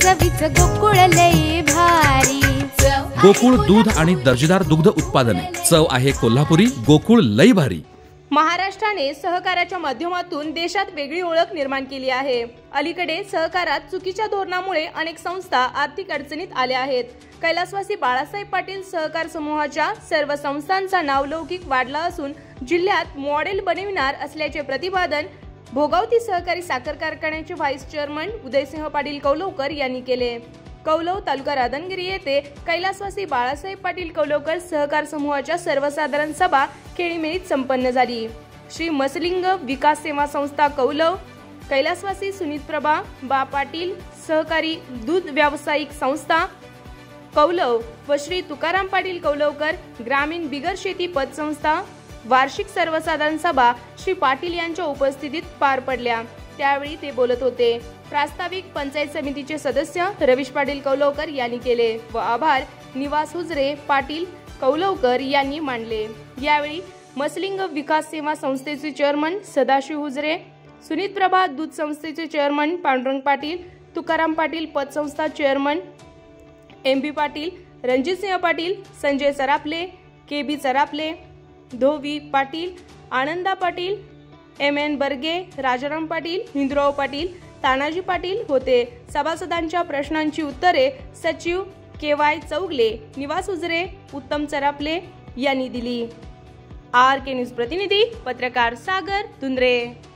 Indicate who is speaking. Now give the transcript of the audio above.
Speaker 1: चवीचं गोकुळ लई भारी।
Speaker 2: गोकुळ दूध आणि दर्जेदार दुग्ध उत्पादने, चव आहे कोल्हापुरी, गोकुळ लई भारी।
Speaker 3: महाराष्ट्राने सहकाराच्या माध्यमातून देशात वेगळी ओळख निर्माण केली आहे। अलीकडे सहकारात चुकीच्या धोरणामुळे अनेक संस्था आर्थिक अडचणीत आल्या आहेत। कैलासवासी बाळासाहेब पाटील सहकार समूहाच्या सर्व संस्थांचा नावलौकिक वाढला असून जिल्ह्यात मॉडेल बनविणार असल्याचे प्रतिपादन भोगावती सहकारी साखर कारखान्याचे व्हाईस चेअरमन उदयसिंह पाटील कौलवकर यांनी केले। कौलव तालुका राधानगिरी येथे कैलासवासी बाळासाहेब पाटील कौलवकर सहकार समूहाच्या सर्वसाधारण सभा खेळीमेळीत संपन्न झाली। श्री मसलिंग विकास सेवा संस्था कौलव, कैलासवासी सुनीतप्रभा बा पाटील सहकारी दूध व्यावसायिक संस्था कौलव व श्री तुकाराम पाटील कौलवकर ग्रामीण बिगर शेती पतसंस्था वार्षिक सर्वसाधारण सभा श्री पाटील यांच्या उपस्थितीत पार पडल्या। त्यावेळी ते बोलत होते। प्रास्ताविक पंचायत समितीचे सदस्य रवीश पाटील कौलवकर यांनी केले व आभार निवास हुजरे पाटील कौलवकर यांनी मानले। यावेळी मसलिंग विकास सेवा संस्थेचे चेअरमन सदाशिव हुजरे, सुनीतप्रभा दूध संस्थेचे चेअरमन पांडुरंग पाटील, तुकाराम पाटील पतसंस्था chairman MB. Patil, Ranjitsinh Patil, Sanjay Sarapale, KB. Sarapale, Dhovi Patil, Ananda Patil, MN. Barge, Rajaram Patil, Hindurao Patil, Tanaji Patil होते। सभासदांच्या प्रश्नांची उत्तरे सचिव के.वाय. चौगले, निवास हुजरे, उत्तम सरापले यांनी दिली। आर.के. न्यूज प्रतिनिधी पत्रकार सागर धुंद्रे।